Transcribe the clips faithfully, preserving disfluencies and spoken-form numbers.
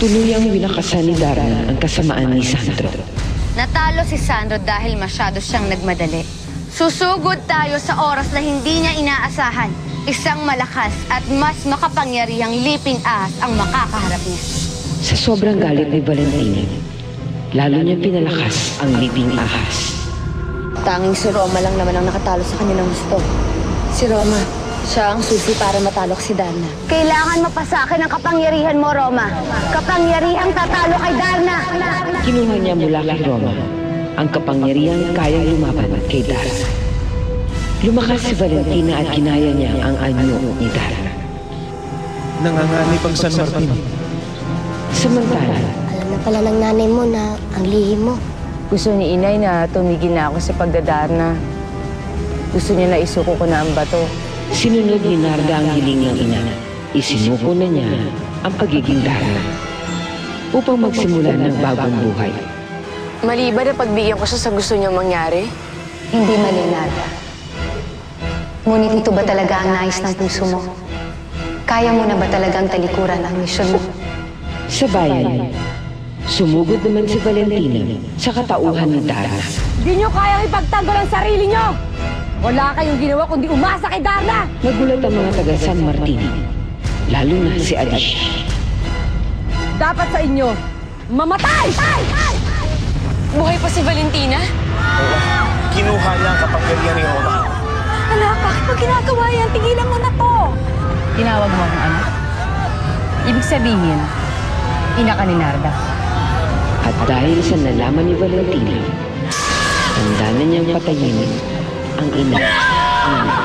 Tuluyang winakasan ni Darna ang kasamaan ni Sandro. Natalo si Sandro dahil masyado siyang nagmadali. Susugod tayo sa oras na hindi niya inaasahan. Isang malakas at mas makapangyarihang liping ahas ang makakaharap niya. Sa sobrang galit ni Valentina, lalo niyang pinalakas ang liping ahas. Tanging si Roma lang naman ang nakatalo sa kanya ng gusto. Si Roma, siya ang susi para matalok si Darna. Kailangan mapasakin ang kapangyarihan mo, Roma. Kapangyarihang tatalo kay Darna. Kinuha niya mula kay Roma ang kapangyarihang kayang lumaban kay Darna. Lumakas si Valentina at ginaya niya ang anyo ni Darna. Nanganganib ang San Martin. Samantala, alam na pala ng nanay mo na ang lihim mo. Gusto ni Inay na tumigil na ako sa pagdadarna. Gusto niya na isuko ko na ang bato. sinunod ni Narda ang hiling ng ina. Isinuko na niya ang pagiging Darna upang magsimula ng bagong buhay. Mali ba na pagbigyan ko siya sa gusto niyang mangyari? Hindi mali, Narda. Ngunit ito ba talaga ang nais ng puso mo? Kaya mo na ba talagang talikuran ang misyon mo? Sa bayan, sumugod naman si Valentina sa katauhan ni Darna. Di niyo kayang ipagtanggol ang sarili niyo! Wala kayong ginawa kundi umasa kay Darna! Nagulat ang mga taga San Martin, lalo na si Alicia. Dapat sa inyo, mamatay! Buhay pa si Valentina? Oo, kinuha niya ang kapangyarihan ni Roma. Anak, bakit mo ginagawa yan? Tigilan mo na to! Tinawag mo akong anak. Ibig sabihin, ina ka ni Narda. At dahil sa nalaman ni Valentina, handa na niyang patayin ang ina ng Narda.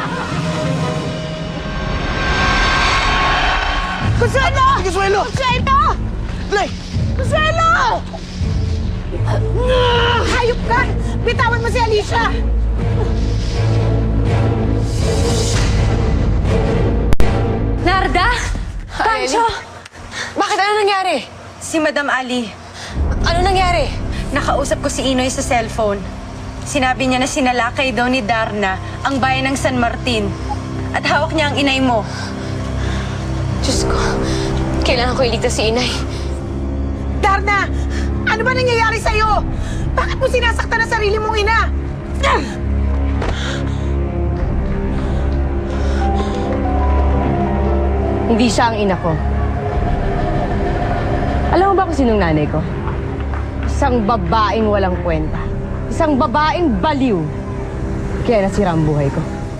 Consuelo! Consuelo! Consuelo! Blay! Consuelo! Hayop ka! Bitawan mo si Alicia! Narda? Pancho! Bakit? Ano nangyari? Si Madam Ali. Ano nangyari? Nakausap ko si Inoy sa cellphone. Sinabi niya na sinalakay daw ni Darna ang bayan ng San Martin. At hawak niya ang inay mo. Diyos ko, kailangan ko iligtas si Inay. Darna! Ano ba nangyayari sa'yo? Bakit mo sinasaktan ang sarili mong ina? Hindi siya ang ina ko. Alam mo ba kung sinong nanay ko? Isang babaeng walang kwenta. Isang babaeng baliw. Kaya nasira ang buhay ko.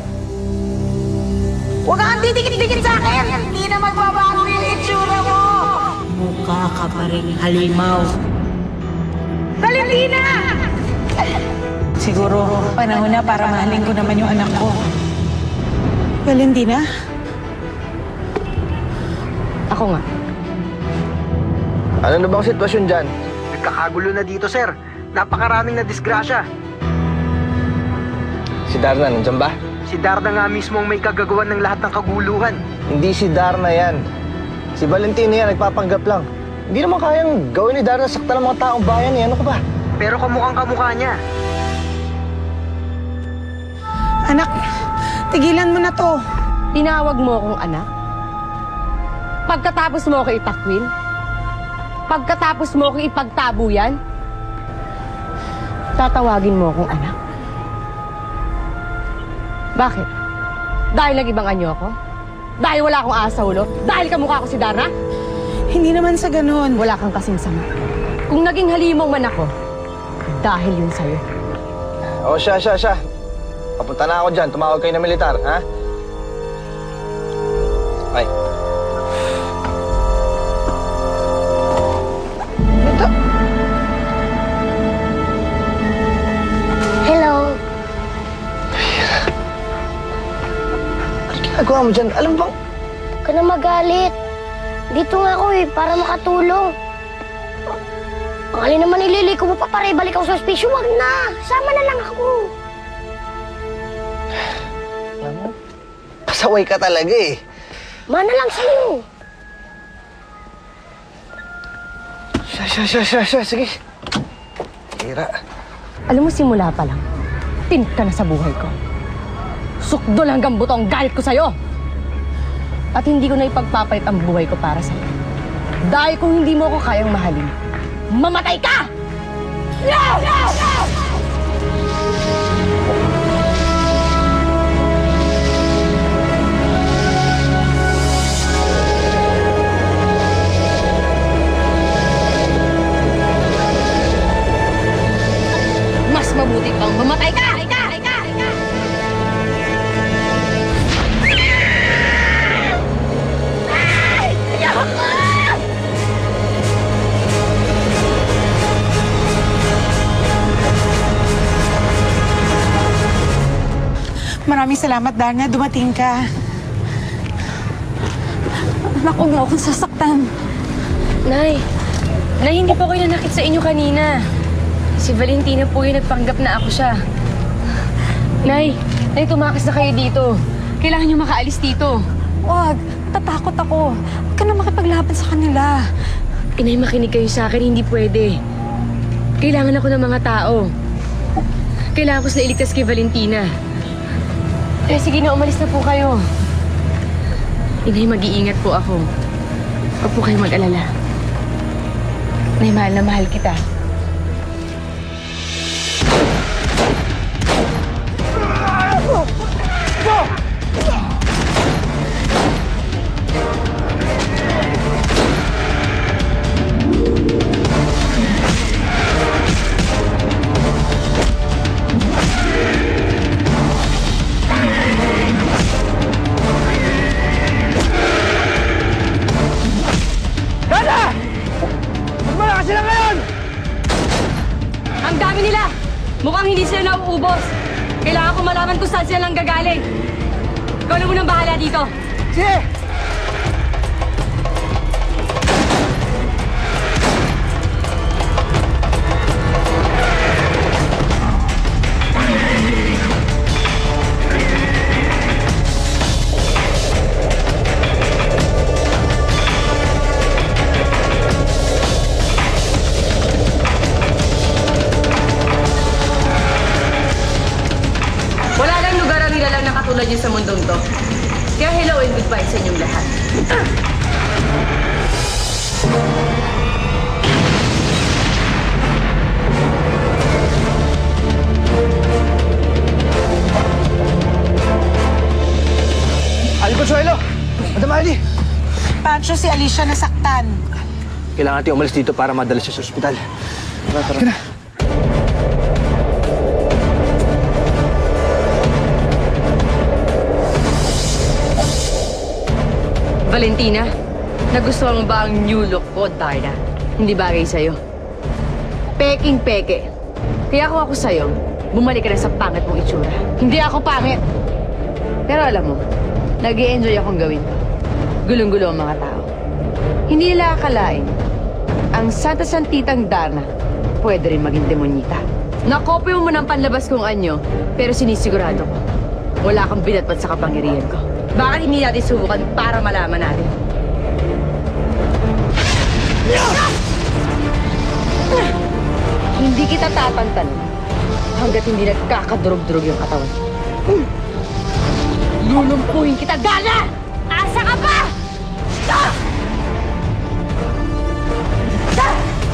Huwag kang didikit-dikit sa akin! Hindi na magbabago yung itsura mo! Mukha ka pa rin halimaw. Valentina! Siguro, panahon na para mahalin ko naman yung anak ko. Valentina? Ako nga. Ano na bang sitwasyon dyan? Nagkakagulo na dito, sir. Napakaraming na disgrasya. Si Darna, nandiyan ba? Si Darna nga mismo ang may kagagawan ng lahat ng kaguluhan. Hindi si Darna yan. Si Valentina yan, nagpapanggap lang. Hindi naman kayang gawin ni Darna sakta ng mga taong bayan eh. Ano ka ba? Pero kamukhang kamukha niya. Anak, tigilan mo na to. Tinawag mo akong anak? Pagkatapos mo ako itakwil? Pagkatapos mo akong ipagtabuyan? Tatawagin mo akong anak? Bakit? Dahil nag-ibang anyo ako? Dahil wala akong asa ulo? Dahil kamukha ko si Darna? Hindi naman sa ganun. Wala kang kasing sama. Kung naging halimaw man ako, dahil yun sa'yo. O siya, siya, siya. Papunta na ako dyan. Tumawag kayo ng militar, ha? Ay. Ito. Hello. Ano ginagawa mo dyan? Alam bang... Huwag ka na magalit. Dito nga ako eh, para makatulong. Ang alin naman ililiko mo pa para ibalik ako sa ospiso. Huwag na. Sama na lang ako. Alam mo, pasaway ka talaga eh. Mana lang sa'yo. Siya, siya, siya, siya, siya. Sige. Tira. Alam mo, simula pa lang, tinit ka na sa buhay ko. Sukdol hanggang buto ang galit ko sa'yo. At hindi ko na ipagpapalit ang buhay ko para sa'yo. Dahil kung hindi mo ako kayang mahalin, mamatay ka! No! No! No! Mas mabuti pang mamatay ka! Ka! Ka! Ka! Ay! Ayaw ko! Maraming salamat, Darna. Dumating ka. Anak, huwag mo akong sasaktan. Nay, Nay, hindi po ako nanakit sa inyo kanina. Si Valentina po yung nagpanggap na ako siya. Nay, Nay, tumakas na kayo dito. Kailangan niyo makaalis dito. Huwag. Tatakot ako. Huwag ka na makipaglaban sa kanila. Inay, makinig kayo sa akin. Hindi pwede. Kailangan ako ng mga tao. Kailangan ko sila iligtas kay Valentina. Eh, sige na, umalis na po kayo. Inay, mag-iingat po ako. Huwag po kayo mag-alala. Nay, mahal na mahal kita. Ang dami nila! Mukhang hindi sila nauubos. Kailangan ko malaman kung saan sila nanggagaling. Ikaw na munang bahala dito. Sige! Wala lang lugar ang nilalang na katulad niyo sa mundong to. Kaya hello and goodbye sa inyong lahat. Ali Consuelo! Madam Ali! Pancho, si Alicia nasaktan. Kailangan natin umalis dito para madala siya sa ospital. Tara, tara. na. Valentina, nagustuhan mo ba ang new look ko, Darna? Hindi bagay sa'yo. Peking-peke. Kaya kung ako sa'yo, bumalik ka na sa pangit mong itsura. Hindi ako pangit! Pero alam mo, nag-i-enjoy akong gawin to. Gulong-gulo ang mga tao. Hindi nila akalain, ang Santa Santitang Darna, pwede rin maging demonyita. Nakopyo mo ng panlabas kong anyo, pero sinisigurado ko, wala kang binatbat sa kapangyarihan ko. Bakit hindi natin subukan para malaman natin? Hindi kita tatantan hanggat hindi nagkakadurog-durog yung katawan. Lulumpuhin kita, Darna! Asa ka pa? Stop! Stop!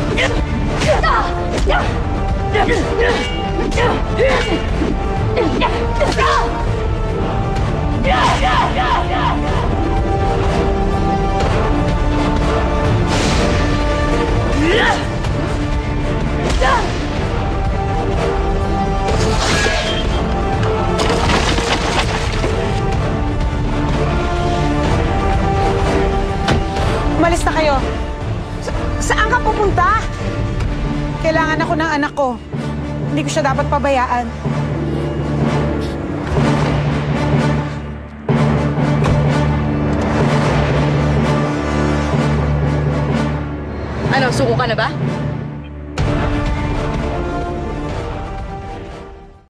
Umalis na kayo. Sa saan ka pupunta? Kailangan ako ng anak ko. Hindi ko siya dapat pabayaan. Ano, suko ka na ba?